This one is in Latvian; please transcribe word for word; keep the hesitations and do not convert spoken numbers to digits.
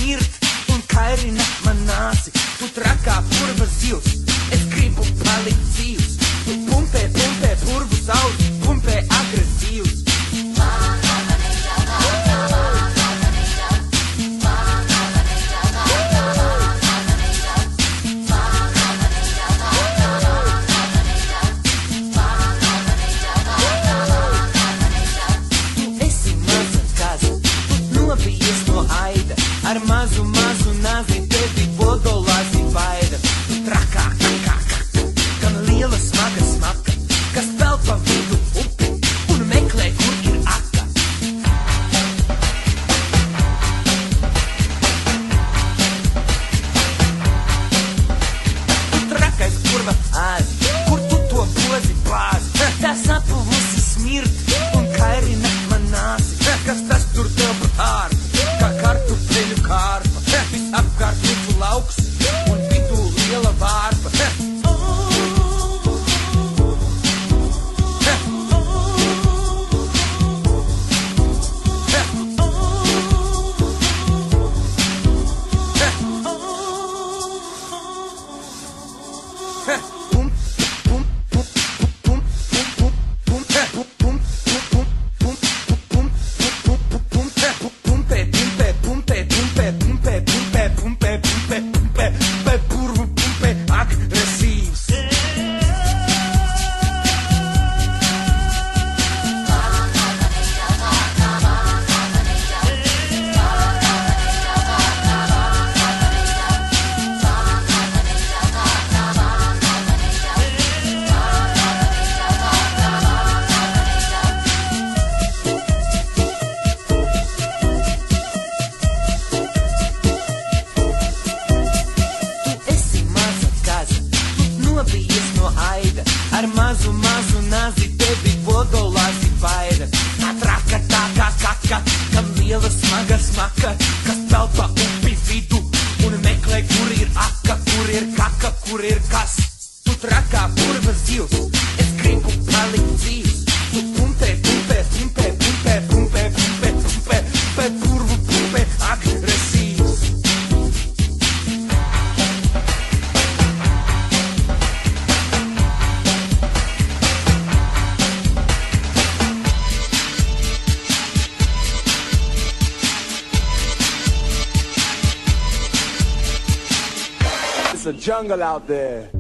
smirt un kairi man nāsi. Tu trakā purva zivs, es gribu palikt dzīvs. Tu pumpē, pumpē purvu saules, pumpē agresīvs. Ar mazu, mazu nazi tevi vodolāzi vaida. Tu trakā, kakā, kakā, gan liela smaga smaka, kas peld pa vidu upi un meklē, kur ir aka. Tu trakais kurva āzi, kur tu to bozi bāzi. Tā sapuvusi smirt un kairina man nāsi. Kas tas tur tev pat ārpa? Kā kartupeļu kārpa, visapkārt puķu lauks un vidū liela vārpa. Ar mazu, mazu nazi tevi vodolāzi vaida. Tā traka, tā kā kaka, kam liela smaga smaka, kas peld pa upi vidu un meklē, kur ir aka, kur ir kaka, kur ir kas. Tu trakā purva zivs, es gribu palikt dzīvs. Tu pumpē, pumpē, pumpē, pumpē, pumpē, pumpē, pumpē, pumpē, purvu pumpē, agresīvs. It's a jungle out there.